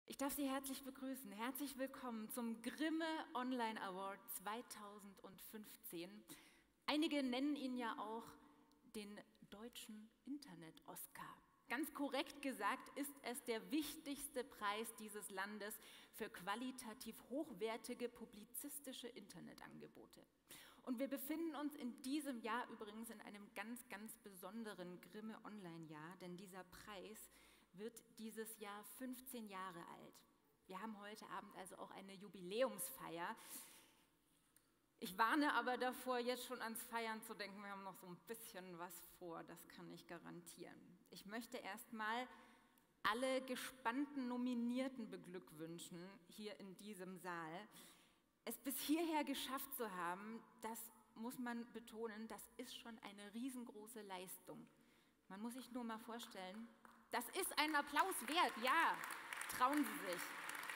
Ich darf Sie herzlich begrüßen. Herzlich willkommen zum Grimme Online Award 2015. Einige nennen ihn ja auch den deutschen Internet-Oscar. Ganz korrekt gesagt ist es der wichtigste Preis dieses Landes für qualitativ hochwertige publizistische Internetangebote. Und wir befinden uns in diesem Jahr übrigens in einem ganz, ganz besonderen Grimme Online-Jahr, denn dieser Preis wird dieses Jahr 15 Jahre alt. Wir haben heute Abend also auch eine Jubiläumsfeier. Ich warne aber davor, jetzt schon ans Feiern zu denken, wir haben noch so ein bisschen was vor, das kann ich garantieren. Ich möchte erstmal alle gespannten Nominierten beglückwünschen hier in diesem Saal. Es bis hierher geschafft zu haben, das muss man betonen, das ist schon eine riesengroße Leistung. Man muss sich nur mal vorstellen, das ist ein Applaus wert, ja, trauen Sie sich.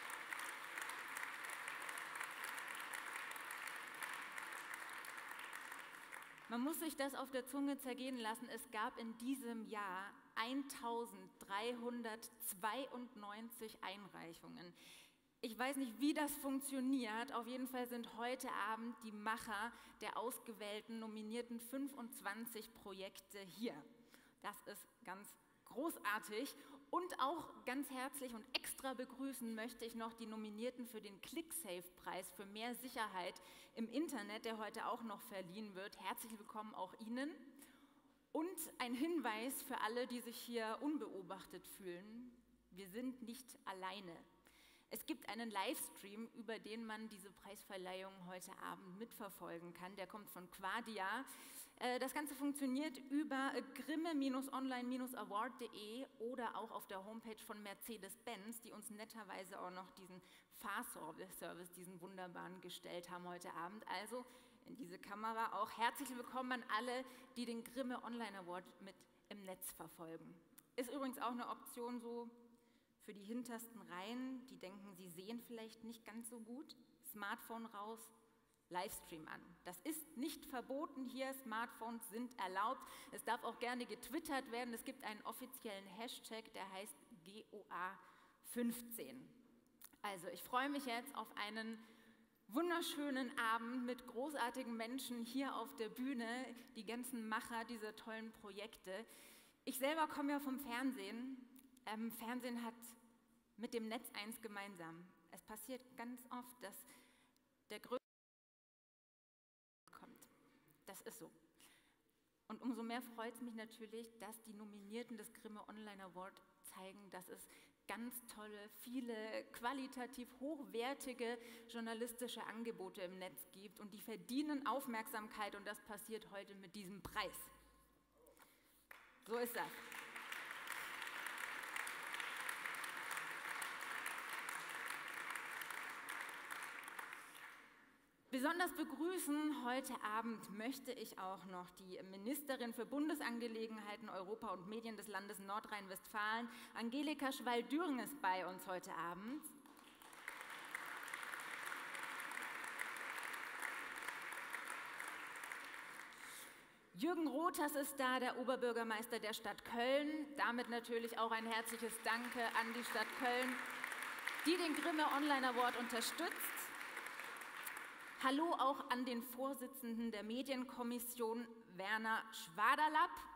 Man muss sich das auf der Zunge zergehen lassen, es gab in diesem Jahr 1392 Einreichungen. Ich weiß nicht, wie das funktioniert, auf jeden Fall sind heute Abend die Macher der ausgewählten nominierten 25 Projekte hier. Das ist ganz großartig und auch ganz herzlich und extra begrüßen möchte ich noch die Nominierten für den ClickSafe-Preis für mehr Sicherheit im Internet, der heute auch noch verliehen wird. Herzlich willkommen auch Ihnen. Und ein Hinweis für alle, die sich hier unbeobachtet fühlen: Wir sind nicht alleine. Es gibt einen Livestream, über den man diese Preisverleihung heute Abend mitverfolgen kann. Der kommt von Quadia. Das Ganze funktioniert über grimme-online-award.de oder auch auf der Homepage von Mercedes-Benz, die uns netterweise auch noch diesen Fahrservice, diesen wunderbaren, gestellt haben heute Abend. Also in diese Kamera auch herzlich willkommen an alle, die den Grimme Online Award mit im Netz verfolgen. Ist übrigens auch eine Option so für die hintersten Reihen, die denken, sie sehen vielleicht nicht ganz so gut. Smartphone raus, Livestream an. Das ist nicht verboten hier, Smartphones sind erlaubt. Es darf auch gerne getwittert werden. Es gibt einen offiziellen Hashtag, der heißt GOA15. Also ich freue mich jetzt auf einen wunderschönen Abend mit großartigen Menschen hier auf der Bühne, die ganzen Macher dieser tollen Projekte. Ich selber komme ja vom Fernsehen. Fernsehen hat mit dem Netz eins gemeinsam. Es passiert ganz oft, dass der größte kommt. Das ist so. Und umso mehr freut es mich natürlich, dass die Nominierten des Grimme Online Award zeigen, dass es ganz tolle, viele qualitativ hochwertige journalistische Angebote im Netz gibt und die verdienen Aufmerksamkeit und das passiert heute mit diesem Preis. So ist das. Besonders begrüßen heute Abend möchte ich auch noch die Ministerin für Bundesangelegenheiten, Europa und Medien des Landes Nordrhein-Westfalen, Angelika Schwall-Düring ist bei uns heute Abend. Jürgen Rothers ist da, der Oberbürgermeister der Stadt Köln. Damit natürlich auch ein herzliches Danke an die Stadt Köln, die den Grimme Online Award unterstützt. Hallo auch an den Vorsitzenden der Medienkommission, Werner Schwaderlapp.